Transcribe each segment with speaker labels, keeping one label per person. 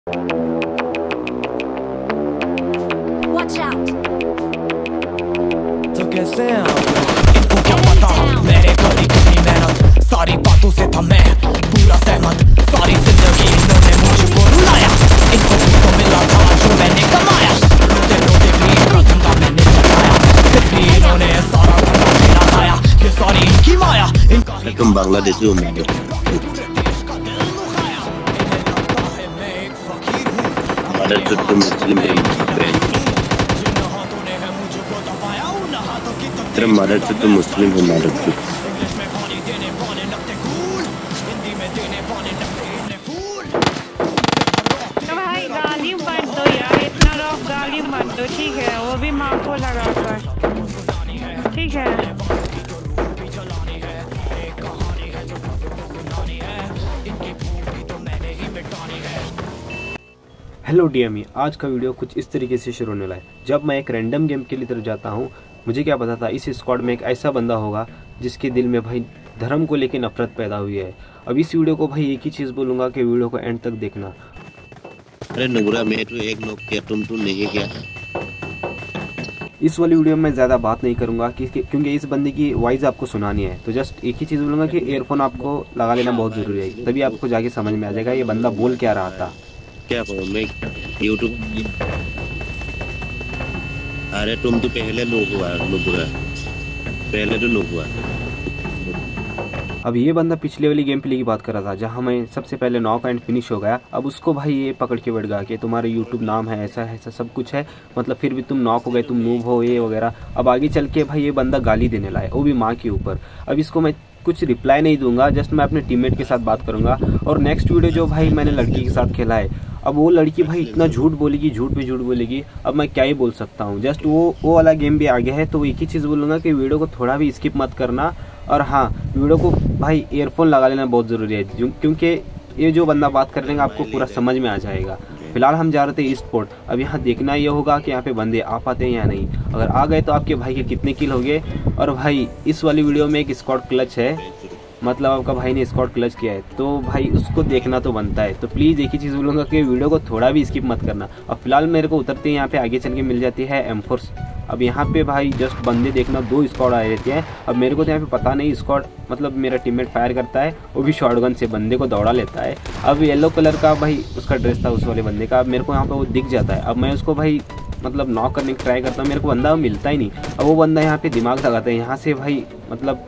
Speaker 1: Watch out!
Speaker 2: तो कैसे हैं आप लोग? इनको क्या पता मेरे करी कितनी मेहनत, सारी बातों से था मैं पूरा सहमत। सारी जिंदगी इन्होंने मुझको रुलाया, इनको भी तो मिला था जो मैंने कमाया। रोते रोते भी इनका धंधा मैंने चलाया, फिर भी इन्होंने सारा धंधा मेरा खाया। ये सारी इनकी माया, इनका ही
Speaker 3: तुम बांग्लादेशी हो मैं तो मुस्लिम है तेरा मदर से तो मुस्लिम है मदर से
Speaker 4: तो भाई गाली मत दो यार, इतना रॉक गाली मत दो, ठीक है? वो भी माँ को लगा कर, ठीक है?
Speaker 5: हेलो डीएमई, आज का वीडियो कुछ इस तरीके से शुरू होने वाला है। जब मैं एक रैंडम गेम के लिए तरफ जाता हूँ, मुझे क्या पता था इस स्क्वाड में एक ऐसा बंदा होगा जिसके दिल में भाई धर्म को लेकर नफरत पैदा हुई है। अब इस वीडियो को भाई एक ही चीज़ बोलूँगा कि वीडियो को एंड तक देखना।
Speaker 3: अरे नुगरा मैं तो एक लोग किया, तुम नहीं किया।
Speaker 5: इस वाली वीडियो में मैं ज़्यादा बात नहीं करूँगा क्योंकि इस बंदे की वॉइस आपको सुनानी है। तो जस्ट एक ही चीज़ बोलूँगा कि ईयरफोन आपको लगा लेना बहुत ज़रूरी है, तभी आपको जाके समझ में आ जाएगा ये बंदा बोल क्या रहा था।
Speaker 3: क्या करूँ मैं यूट्यूब? अरे तुम तो पहले लोग हुआ नुगरा, पहले तो लोग हुआ।
Speaker 5: अब ये बंदा पिछले वाली गेम प्ले की बात कर रहा था जहाँ मैं सबसे पहले नॉक एंड फिनिश हो गया। अब उसको भाई ये पकड़ के बैठ गया कि तुम्हारा यूट्यूब नाम है, ऐसा सब कुछ है, मतलब फिर भी तुम नॉक हो गए, तुम नूब हो, ये वगैरह। अब आगे चल के भाई ये बंदा गाली देने लाए, वो भी माँ के ऊपर। अब इसको मैं कुछ रिप्लाई नहीं दूंगा, जस्ट मैं अपने टीममेट के साथ बात करूंगा। और नेक्स्ट वीडियो जो भाई मैंने लड़की के साथ खेला है, अब वो लड़की भाई इतना झूठ बोलेगी, झूठ पे झूठ बोलेगी। अब मैं क्या ही बोल सकता हूँ। जस्ट वो वाला गेम भी आगे है, तो एक ही चीज़ बोलूँगा कि वीडियो को थोड़ा भी स्किप मत करना। और हाँ, वीडियो को भाई ईयरफोन लगा लेना बहुत ज़रूरी है, क्योंकि ये जो बंदा बात कर लेगा आपको पूरा समझ में आ जाएगा। फिलहाल हम जा रहे थे ईस्ट पोर्ट। अब यहाँ देखना ये होगा कि यहाँ पे बंदे आ पाते हैं या नहीं। अगर आ गए तो आपके भाई के कितने किल हो गए। और भाई इस वाली वीडियो में एक स्क्वाड क्लच है, मतलब आपका भाई ने स्क्वाड क्लच किया है, तो भाई उसको देखना तो बनता है। तो प्लीज़ एक ही चीज़ बोलूँगा कि वीडियो को थोड़ा भी स्किप मत करना। अब फिलहाल मेरे को उतरते हैं यहाँ पे आगे चल के मिल जाती है M4। अब यहाँ पे भाई जस्ट बंदे देखना, 2 स्क्वाड आए रहते हैं। अब मेरे को तो यहाँ पे पता नहीं स्क्वाड, मतलब मेरा टीममेट फायर करता है, वो भी शॉटगन से बंदे को दौड़ा लेता है। अब येलो कलर का भाई उसका ड्रेस था उस वाले बंदे का। अब मेरे को यहाँ पे वो दिख जाता है। अब मैं उसको भाई मतलब नॉक करने की ट्राई करता हूँ, मेरे को बंदा मिलता ही नहीं। अब वो बंदा यहाँ पे दिमाग लगाता है, यहाँ से भाई मतलब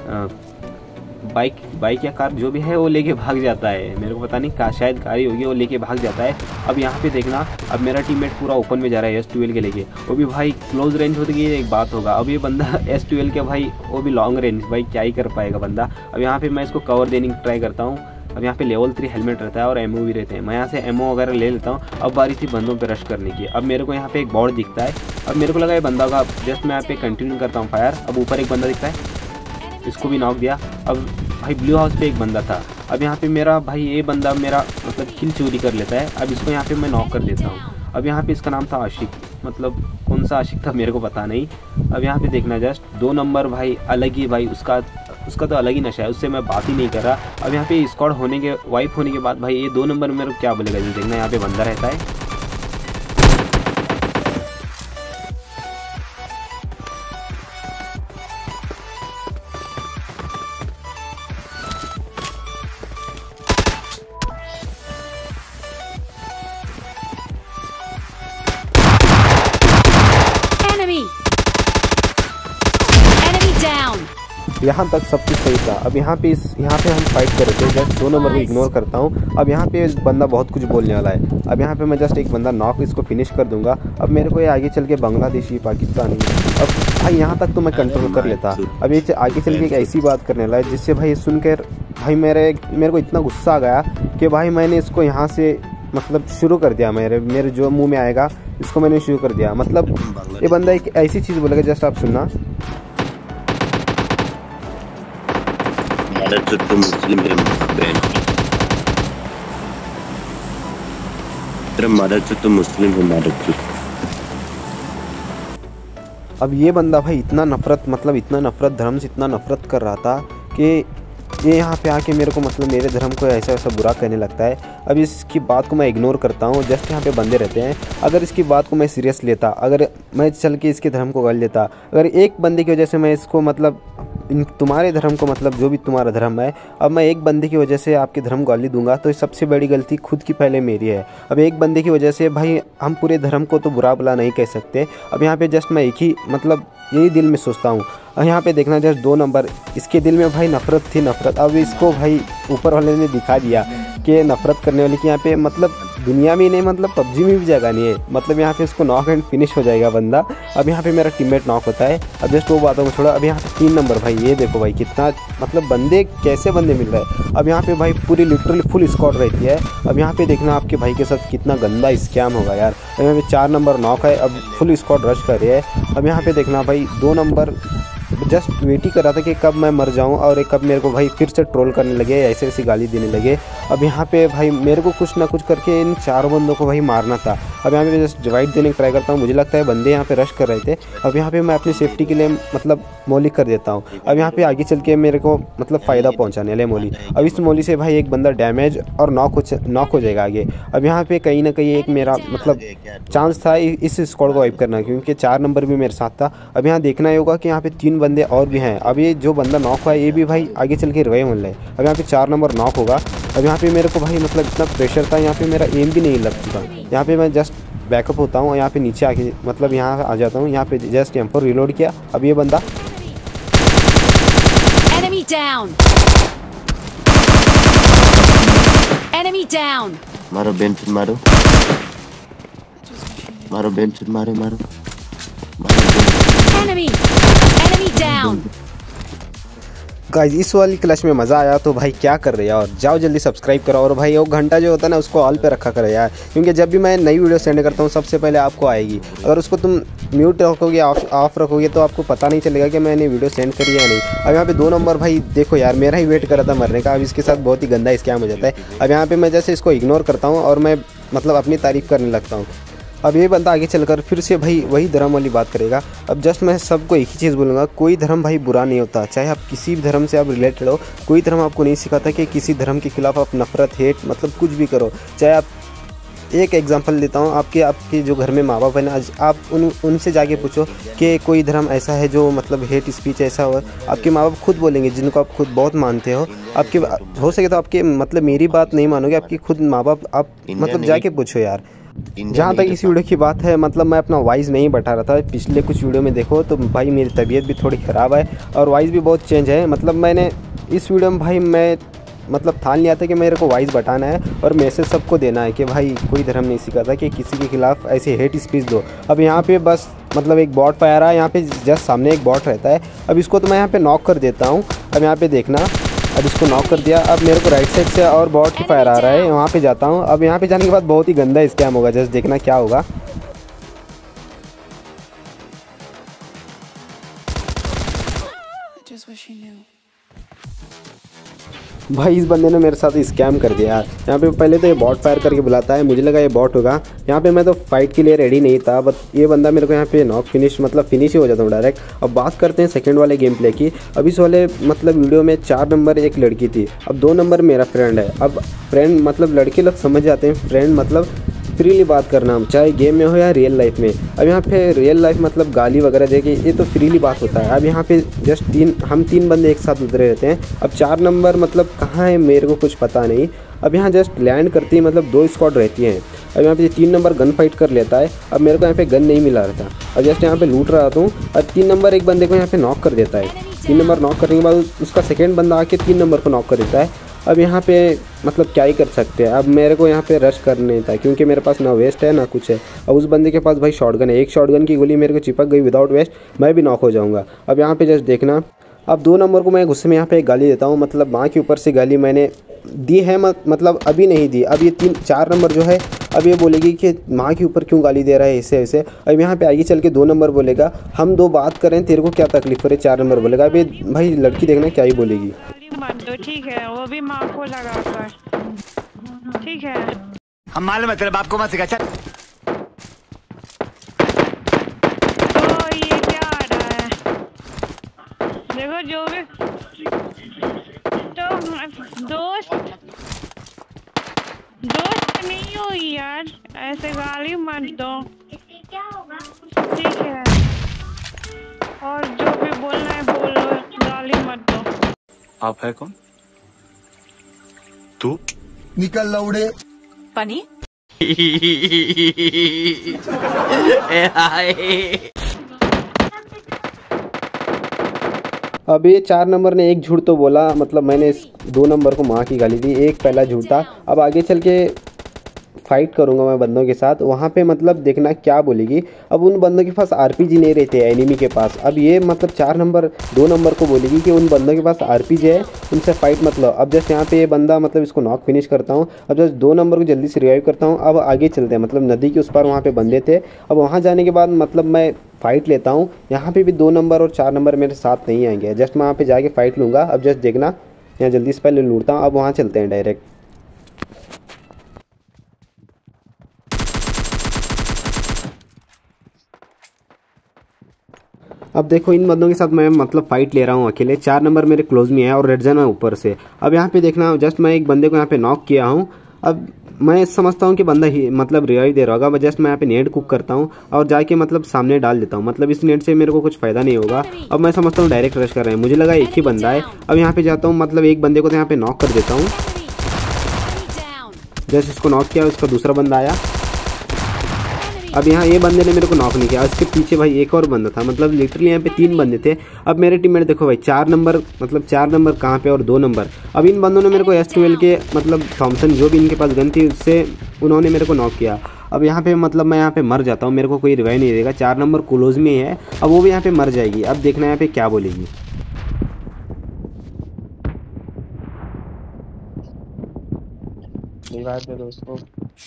Speaker 5: बाइक या कार जो भी है वो लेके भाग जाता है। मेरे को पता नहीं शायद कार ही होगी, वो लेके भाग जाता है। अब यहाँ पे देखना, अब मेरा टीममेट पूरा ओपन में जा रहा है S12 के लेके, वो भी भाई क्लोज रेंज होती है, एक बात होगा। अब ये बंदा S12 के भाई वो भी लॉन्ग रेंज, भाई क्या ही कर पाएगा बंदा। अब यहाँ पे मैं इसको कवर देने की ट्राई करता हूँ। अब यहाँ पे लेवल 3 हेलमेट रहता है और एमओ भी रहते हैं। मैं यहाँ से एमओ वगैरह ले लेता हूँ। अब बारी थी बंदों पे रश करने की। अब मेरे को यहाँ पे एक बॉर्ड दिखता है। अब मेरे को लगा ये बंदा का, जस्ट मैं यहाँ पे कंटिन्यू करता हूँ फायर। अब ऊपर एक बंदा दिखता है, इसको भी नॉक दिया। अब भाई ब्लू हाउस पे एक बंदा था। अब यहाँ पे मेरा भाई ये बंदा मेरा मतलब किल चोरी कर लेता है। अब इसको यहाँ पे मैं नॉक कर देता हूँ। अब यहाँ पे इसका नाम था आशिक, मतलब कौन सा आशिक था मेरे को पता नहीं। अब यहाँ पे देखना जस्ट 2 नंबर भाई अलग ही, भाई उसका तो अलग ही नशा है, उससे मैं बात ही नहीं कर रहा। अब यहाँ पे स्क्वाड होने के वाइप होने के बाद भाई ये 2 नंबर मेरे को क्या बोलेगा, जो देखना यहाँ पे बंदा रहता है।
Speaker 1: Enemy down!
Speaker 5: यहाँ तक सब कुछ सही था। अब यहाँ पे हम फाइट कर रहे थे, जस्ट 2 नंबर को इग्नोर करता हूँ। अब यहाँ पे बंदा बहुत कुछ बोलने वाला है। अब यहाँ पे मैं जस्ट एक बंदा नॉक, इसको फिनिश कर दूंगा। अब मेरे को ये आगे चल के बांग्लादेशी, पाकिस्तानी, अब भाई यहाँ तक तो मैं कंट्रोल कर लेता। अब ये आगे चल के एक ऐसी बात करने वाला है जिससे भाई सुनकर भाई मेरे को इतना गुस्सा आ गया कि भाई मैंने इसको यहाँ से मतलब शुरू कर दिया। मेरे जो मुँह में आएगा इसको मैंने शुरू कर दिया। मतलब ये बंदा एक ऐसी चीज़ बोलेगा, जस्ट आप सुनना।
Speaker 3: मुस्लिम है तेरा मदर से तो मुस्लिम है मदर से।
Speaker 5: अब ये बंदा भाई इतना नफरत, मतलब इतना नफरत, धर्म से इतना नफरत कर रहा था कि ये यहाँ पे आके मेरे को मतलब मेरे धर्म को ऐसा ऐसा बुरा कहने लगता है। अब इसकी बात को मैं इग्नोर करता हूँ। जस्ट यहाँ पे बंदे रहते हैं, अगर इसकी बात को मैं सीरियस लेता, अगर मैं चल के इसके धर्म को गाली देता, अगर एक बंदे की वजह से मैं इसको मतलब तुम्हारे धर्म को मतलब जो भी तुम्हारा धर्म है, अब मैं एक बंदे की वजह से आपके धर्म को गाली दूंगा तो सबसे बड़ी गलती खुद की पहले मेरी है। अब एक बंदे की वजह से भाई हम पूरे धर्म को तो बुरा भला नहीं कह सकते। अब यहाँ पे जस्ट मैं एक ही मतलब यही दिल में सोचता हूँ। यहाँ पे देखना जस्ट 2 नंबर, इसके दिल में भाई नफरत थी, नफरत। अब इसको भाई ऊपर वाले ने दिखा दिया कि नफरत करने वाली की यहाँ पे मतलब दुनिया में ही नहीं मतलब पबजी में भी जगह नहीं है। मतलब यहाँ पे उसको नॉक एंड फिनिश हो जाएगा बंदा। अब यहाँ पे मेरा टीममेट नॉक होता है। अब जस्ट वो बातों को छोड़ा, अब यहाँ पे 3 नंबर भाई, ये देखो भाई कितना मतलब बंदे कैसे बंदे मिल रहे हैं। अब यहाँ पे भाई पूरी लिटरली फुल स्क्वाड रहती है। अब यहाँ पे देखना आपके भाई के साथ कितना गंदा स्कैम होगा यार। अब यहाँ पे 4 नंबर नॉक है, अब फुल स्क्वाड रश कर रही है। अब यहाँ पे देखना भाई 2 नंबर जस्ट वेट ही कर रहा था कि कब मैं मर जाऊं और कब मेरे को भाई फिर से ट्रोल करने लगे, ऐसे ऐसी गाली देने लगे। अब यहाँ पे भाई मेरे को कुछ ना कुछ करके इन 4 बंदों को भाई मारना था। अब यहाँ पे जस्ट डिवाइड देने की ट्राई करता हूँ। मुझे लगता है बंदे यहाँ पे रश कर रहे थे। अब यहाँ पे मैं अपनी सेफ्टी के लिए मतलब मोली कर देता हूँ। अब यहाँ पे आगे चल के मेरे को मतलब फ़ायदा पहुँचाने वाले मोली। अब इस मोली से भाई एक बंदा डैमेज और नॉक हो जाएगा आगे। अब यहाँ पे कहीं ना कहीं एक मेरा मतलब चांस था इस स्क्वाड को वाइप करना, क्योंकि 4 नंबर भी मेरे साथ था। अब यहाँ देखना ही होगा कि यहाँ पे 3 बंदे और भी हैं। अब ये जो बंदा नॉक हुआ है ये भी भाई आगे चल के रिवाइव होने लगे। अब यहाँ पे 4 नंबर नॉक होगा। अब यहाँ पे मेरे को भाई मतलब इतना प्रेशर था, यहाँ पे मेरा एम भी नहीं लगता था। यहाँ पे मैं जस्ट बैकअप होता हूँ, यहाँ पे नीचे आके मतलब यहाँ आ जाता हूँ। यहाँ पे जस्ट M4 रिलोड किया। अब ये बंदा
Speaker 1: Enemy down. Enemy down.
Speaker 3: मारो बेंच मारो, मारो बेंच मारो, मारो
Speaker 1: Enemy down.
Speaker 5: गाइस इस वाली क्लच में मज़ा आया तो भाई क्या कर रहे हैं यार, जाओ जल्दी सब्सक्राइब करो और भाई वो घंटा जो होता है ना उसको ऑल पे रखा करो यार, क्योंकि जब भी मैं नई वीडियो सेंड करता हूँ सबसे पहले आपको आएगी। अगर उसको तुम म्यूट रखोगे ऑफ रखोगे तो आपको पता नहीं चलेगा कि मैंने वीडियो सेंड करी है या नहीं। अब यहाँ पे 2 नंबर भाई देखो यार मेरा ही वेट कर रहा था मरने का। अब इसके साथ बहुत ही गंदा स्कैम हो जाता है। अब यहाँ पर मैं जैसे इसको इग्नोर करता हूँ और मैं मतलब अपनी तारीफ़ करने लगता हूँ। अब ये बंदा आगे चलकर फिर से भाई वही धर्म वाली बात करेगा। अब जस्ट मैं सबको एक ही चीज़ बोलूँगा, कोई धर्म भाई बुरा नहीं होता, चाहे आप किसी भी धर्म से आप रिलेटेड हो। कोई धर्म आपको नहीं सिखाता कि किसी धर्म के खिलाफ आप नफरत हेट मतलब कुछ भी करो। चाहे आप एक एग्जांपल देता हूँ, आपके जो घर में माँ बाप है ना, आप उनसे जाके पूछो कि कोई धर्म ऐसा है जो मतलब हेट स्पीच ऐसा हो, आपके माँ बाप खुद बोलेंगे, जिनको आप खुद बहुत मानते हो। आपके हो सके तो आपके मतलब मेरी बात नहीं मानोगे, आपकी खुद माँ बाप आप मतलब जाके पूछो यार। जहाँ तक इस वीडियो की बात है मतलब मैं अपना वॉइस नहीं बढ़ा रहा था। पिछले कुछ वीडियो में देखो तो भाई मेरी तबीयत भी थोड़ी ख़राब है और वॉइस भी बहुत चेंज है। मतलब मैंने इस वीडियो में भाई मैं मतलब ठान लिया था कि मेरे को वॉइस बढ़ाना है और मैसेज सबको देना है कि भाई कोई धर्म नहीं सिखाता कि किसी के खिलाफ ऐसे हेट स्पीच दो। अब यहाँ पे बस मतलब एक बॉट फायर है, यहाँ पे जस्ट सामने एक बॉट रहता है। अब इसको तो मैं यहाँ पे नॉक कर देता हूँ। अब यहाँ पे देखना, अब इसको नॉक कर दिया। अब मेरे को राइट साइड से और बॉट की फायर आ रहा है, वहाँ पे जाता हूँ। अब यहाँ पे जाने के बाद बहुत ही गंदा स्कैम होगा, जस्ट देखना क्या होगा। भाई इस बंदे ने मेरे साथ स्कैम कर दिया यार। यहाँ पे पहले तो ये बॉट फायर करके बुलाता है, मुझे लगा ये बॉट होगा। यहाँ पे मैं तो फाइट के लिए रेडी नहीं था, बट ये बंदा मेरे को यहाँ पे नॉक फिनिश मतलब फिनिश ही हो जाता हूँ डायरेक्ट। अब बात करते हैं सेकंड वाले गेम प्ले की। अब इस वाले मतलब वीडियो में 4 नंबर एक लड़की थी, अब 2 नंबर मेरा फ्रेंड है। अब फ्रेंड मतलब लड़के लोग समझ जाते हैं, फ्रेंड मतलब फ्रीली बात करना, चाहे गेम में हो या रियल लाइफ में। अब यहाँ पे रियल लाइफ मतलब गाली वगैरह देके ये तो फ्रीली बात होता है। अब यहाँ पे जस्ट हम 3 बंदे एक साथ उतरे रहते हैं। अब 4 नंबर मतलब कहाँ है मेरे को कुछ पता नहीं। अब यहाँ जस्ट लैंड करती है मतलब 2 स्क्वाड रहती हैं। अब यहाँ पे 3 नंबर गन फाइट कर लेता है। अब मेरे को यहाँ पे गन नहीं मिला रहा था, अब जस्ट यहाँ पे लूट रहा था और 3 नंबर एक बंदे को यहाँ पे नॉक कर देता है। 3 नंबर नॉक करने के बाद उसका सेकेंड बंदा आके 3 नंबर को नॉक कर देता है। अब यहाँ पे मतलब क्या ही कर सकते हैं। अब मेरे को यहाँ पे रश करने था क्योंकि मेरे पास ना वेस्ट है ना कुछ है। अब उस बंदे के पास भाई शॉटगन है, एक शॉटगन की गोली मेरे को चिपक गई विदाउट वेस्ट, मैं भी नॉक हो जाऊँगा। अब यहाँ पे जस्ट देखना, अब 2 नंबर को मैं गुस्से में यहाँ पे एक गाली देता हूँ, मतलब माँ के ऊपर से गाली मैंने दी है, मतलब अभी नहीं दी। अब ये 4 नंबर जो है अब ये बोलेगी कि माँ के ऊपर क्यों गाली दे रहा है ऐसे ऐसे। अब यहाँ पे आगे चल के 2 नंबर बोलेगा हम 2 बात करें, तेरे को क्या तकलीफ हो रही है। 4 नंबर बोलेगा। अभी भाई लड़की देखना क्या ही बोलेगी।
Speaker 4: तो ठीक है, वो भी माँ को लगा कर, ठीक है।
Speaker 2: हम मालूम है तेरे बाप को मत सिखा। चल
Speaker 4: तो ये क्या आ रहा है देखो, जो भी तो दोस्त दोस्त नहीं हो यार, ऐसे गाली मत दो। ठीक है, और जो भी बोलना है बोलो, गाली मत दो।
Speaker 6: आप है कौन? तू
Speaker 7: निकल लौड़े
Speaker 1: Funny?
Speaker 5: अब ये 4 नंबर ने एक झूठ तो बोला, मतलब मैंने इस 2 नंबर को माँ की गाली दी, एक पहला झूठ था। अब आगे चल के फाइट करूंगा मैं बंदों के साथ, वहाँ पे मतलब देखना क्या बोलेगी। अब उन बंदों के पास आरपीजी नहीं रहते एनिमी के पास। अब ये मतलब 4 नंबर 2 नंबर को बोलेगी कि उन बंदों के पास आरपीजी है, उनसे फाइट मतलब। अब जस्ट यहाँ पे ये बंदा मतलब इसको नॉक फिनिश करता हूँ। अब जस्ट 2 नंबर को जल्दी से रिवाइव करता हूँ। अब आगे चलते हैं, मतलब नदी के उस पार वहाँ पे बंदे थे। अब वहाँ जाने के बाद मतलब मैं फाइट लेता हूँ। यहाँ पे भी 2 नंबर और 4 नंबर मेरे साथ नहीं आएंगे, जस्ट मैं वहाँ पे जाके फाइट लूँगा। अब जस्ट देखना, यहाँ जल्दी से पहले लूटता हूँ। अब वहाँ चलते हैं डायरेक्ट। अब देखो इन बंदों के साथ मैं मतलब फाइट ले रहा हूँ अकेले। 4 नंबर मेरे क्लोज में है और रेड जोन है ऊपर से। अब यहाँ पे देखना, जस्ट मैं एक बंदे को यहाँ पे नॉक किया हूँ। अब मैं समझता हूँ कि बंदा ही मतलब रिवाइव दे रहा होगा। मैं जस्ट मैं यहाँ पे नेट कुक करता हूँ और जाके मतलब सामने डाल देता हूँ। मतलब इस नेट से मेरे को कुछ फायदा नहीं होगा। अब मैं समझता हूँ डायरेक्ट रश कर रहे हैं, मुझे लगा एक ही बंदा है। अब यहाँ पे जाता हूँ, मतलब एक बंदे को तो यहाँ पे नॉक कर देता हूँ। जस्ट इसको नॉक किया, उसका दूसरा बंदा आया। अब यहाँ ये बंदे ने मेरे को नॉक नहीं किया। इसके पीछे भाई एक और बंदा था, मतलब लिटरली यहाँ पे 3 बंदे थे। अब मेरे टीममेट देखो भाई 4 नंबर, मतलब 4 नंबर कहाँ पे और 2 नंबर। अब इन बंदों ने मेरे को S12 के मतलब थॉमसन जो भी इनके पास गन थी उससे उन्होंने मेरे को नॉक किया। अब यहाँ पे मतलब मैं यहाँ पे मर जाता हूँ, मेरे को कोई रिवाइव नहीं देगा। 4 नंबर क्लोज में है, अब वो भी यहाँ पे मर जाएगी। अब देखना यहाँ पे क्या बोलेगी।
Speaker 8: दोस्तों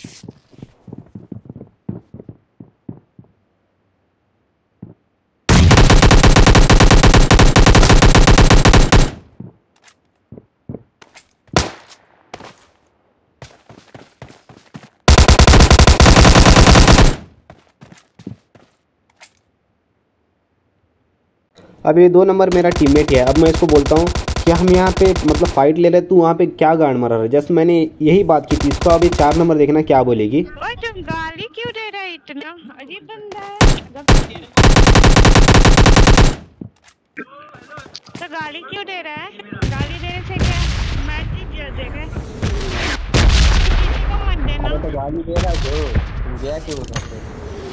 Speaker 5: अब ये 2 नंबर मेरा टीममेट है। अब मैं इसको बोलता हूँ कि हम यहाँ पे मतलब फाइट ले रहे, तू वहाँ पे क्या गाड़ मारा रहा है। जस्ट मैंने यही बात की थी इसको। अब ये 4 नंबर देखना क्या बोलेगी।
Speaker 4: ओए तुम गाली क्यों दे रहा है, इतना अजीब बंदा है। तो गाली क्यों दे रहा है, गाली देने से क्या मैच जीत जाएगा। किसी को मत देना।
Speaker 8: तो गाली दे रहा जो तुम गया क्यों करते।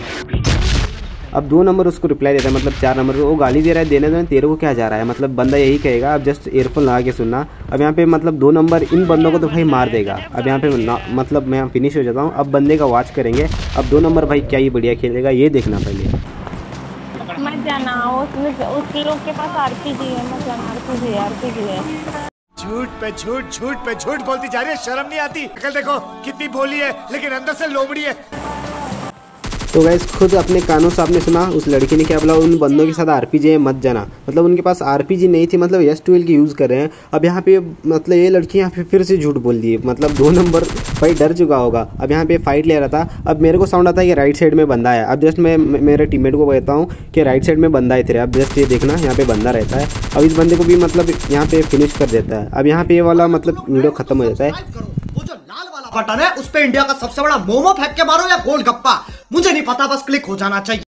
Speaker 5: अब 2 नंबर उसको रिप्लाई देता है, मतलब 4 नंबर को वो गाली दे रहा है, देने दो तेरे को क्या जा रहा है, मतलब बंदा यही कहेगा। अब जस्ट ईयरफोन लगा के सुनना। अब यहाँ पे मतलब 2 नंबर इन बंदों को तो भाई मार देगा। अब यहाँ पे मतलब मैं यहाँ फिनिश हो जाता हूँ। अब बंदे का वॉच करेंगे। अब 2 नंबर भाई क्या ही बढ़िया खेलेगा ये देखना पहले।
Speaker 9: मत जाना, उस लोग के पास आरपीजी है, मत जाना। आरपीजी है।
Speaker 7: झूठ पे झूठ बोलती जा रही है, शर्म नहीं आती। कल देखो कितनी भोली है लेकिन अंदर से लोमड़ी है।
Speaker 5: तो गाइस खुद अपने कानों से आपने सुना उस लड़की ने क्या बोला, उन बंदों के साथ आरपीजी है मत जाना। मतलब उनके पास आरपीजी नहीं थी, मतलब S12 की यूज़ कर रहे हैं। अब यहाँ पे मतलब ये लड़की यहाँ पे फिर से झूठ बोल दी। मतलब 2 नंबर भाई डर चुका होगा। अब यहाँ पे फाइट ले रहा था। अब मेरे को साउंड आता है कि राइट साइड में बंदा है। अब जस्ट मैं मेरे टीममेट को कहता हूँ कि राइट साइड में बंदा है तेरे। अब जस्ट ये देखना यहाँ पे बंदा रहता है। अब इस बंदे को भी मतलब यहाँ पे फिनिश कर देता है। अब यहाँ पे ये वाला मतलब वीडियो खत्म हो जाता है।
Speaker 7: बटन है उस पे इंडिया का सबसे बड़ा मोमो फेंक के मारो या गोलगप्पा, मुझे नहीं पता, बस क्लिक हो जाना चाहिए।